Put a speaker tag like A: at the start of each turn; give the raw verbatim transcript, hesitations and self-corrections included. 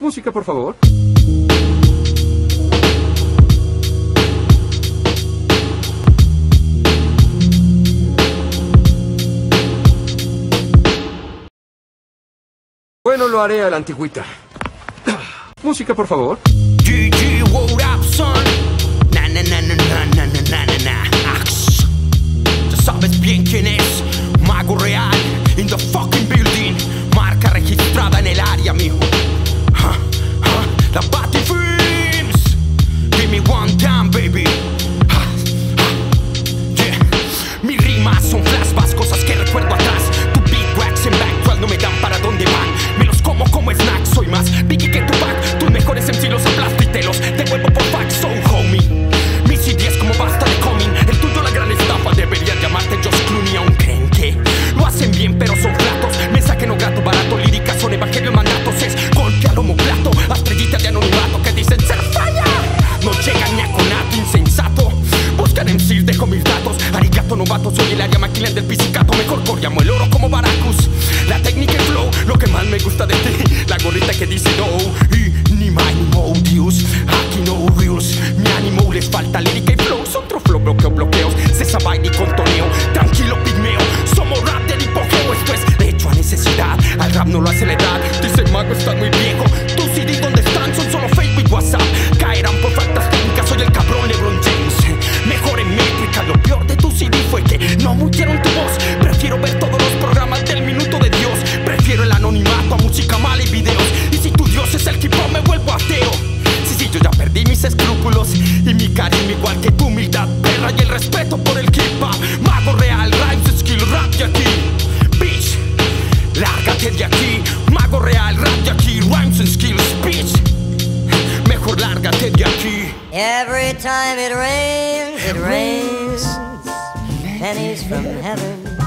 A: Música, por favor. Bueno, lo haré a la antigüita. Música, por favor.
B: G G, what up, son? Na na na na na na na na na na. Ax. Ya sabes bien quién es. Mago Real, in the fucking building. Marca registrada en el área, mijo. Huh, huh, la Batty Films. Give me one time, baby. Huh, huh, yeah. Mis rimas son flashbacks, cosas que recuerdo atrás. Tu beat wax en backtrack no me dan para dónde van. Me los como como snacks, soy más Biggie que Tupac. Tus mejores M C los aplasto y te los devuelvo por fax, so homie. Mi C D es como basta de coming. El tuyo la gran estafa, deberías llamarte Josh Clooney. Aún creen que lo hacen bien pero son flatos. Mensaje no grato, barato, líricas son evangelio en mandatos. Es golpe al homoplato, estrellitas de anonimato que dicen ser falla. No llegan ni a conato, insensato. Buscan M Cs, dejo mis datos. Arigato novato, soy el área maquilán del pisicato. Mejor corriamo el oro como Baracus. La técnica y flow, lo que más me gusta de ti. La gorrita que dice no, y ni más ni mo, Dios. Aquí no reels, mi ánimo les falta lírica y flow. Otro flow, bloqueo, bloqueos, César baile y contoneo. Tranquilo, pigmeo, somos rap del hipogeo. Esto es hecho a necesidad, al rap no lo hace la edad. Dice Mago, está muy viejo. Tus C D donde están son solo Facebook y WhatsApp. Caerán por faltas técnicas, soy el cabrón LeBron James. Mejor en métrica, lo peor de tu C D fue que no mutieron tu voz. Prefiero ver todos los programas del minuto de Dios. Prefiero el anonimato a música mala y videos. Y si tu Dios es el hip hop me vuelvo ateo. Sí, sí, yo ya perdí mis escrúpulos y mi cariño igual que tu humildad perra y el respeto por el hip hop. Mago Real, rhymes, skill, rap de aquí. Bitch, lárgate de aquí. Mago Real, rap de aquí, rhymes and skills, bitch. Mejor lárgate de aquí.
C: Every time it rains, it rains pennies from heaven.